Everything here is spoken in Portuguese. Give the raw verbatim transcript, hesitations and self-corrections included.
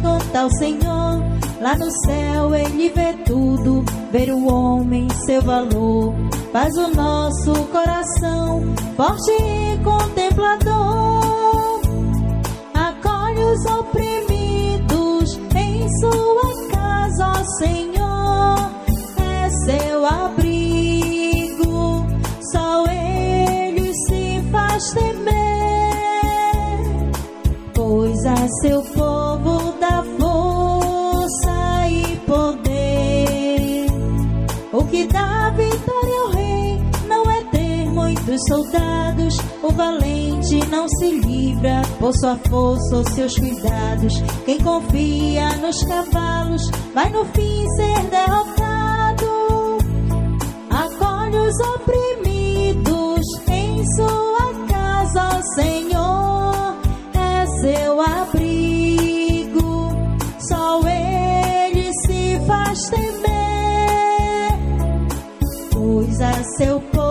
contar o Senhor. Lá no céu Ele vê tudo, ver o homem seu valor. Faz o nosso coração forte e contemplador. Acolhe os oprimidos em sua casa, ó Senhor. É seu abrigo, só Ele se faz temer. Pois a seu povo dá força e poder. O que dá vitória ao rei não é ter muitos soldados. O valente não se livra por sua força ou seus cuidados. Quem confia nos cavalos vai no fim ser derrotado. Acolhe os oprimidos em sua casa, ó Senhor. É seu abrigo, só Ele se faz temer. Pois a seu povo